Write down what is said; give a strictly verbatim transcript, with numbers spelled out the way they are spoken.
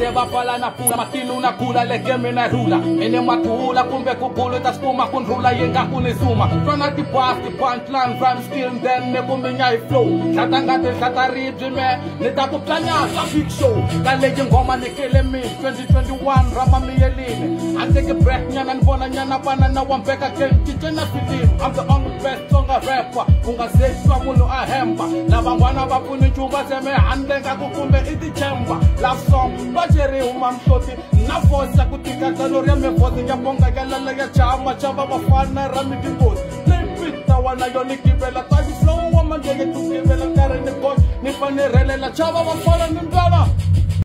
Bate bafala na pula matinu na kula leke mina rula Ene matuula kumbe kukulu taspuma kunrula yenga kunizuma Front at the past the punchline rhyme still then ne kuminya flow Shatangate shatariji me nita kuplanya sa big show Kaleji ngoma nikele mi twenty twenty-one rama mi yeline I take a breath nyana nbona nyana pana na wampeka ken kichena filim I'm the only best songa rapper Kunga sexwa mulu ahemba Laba mwana bapuni chumba seme handenga kukumbe iti chemba Love song bajeri umamshoti Na forza kutika taloria me vozi Nyaponga galala ya chama chamba mafana rami kibos Nipita wana yoni kibela Taji flow wama jege tukibela Kare ni boss Nipane rele la chamba mafana nimdala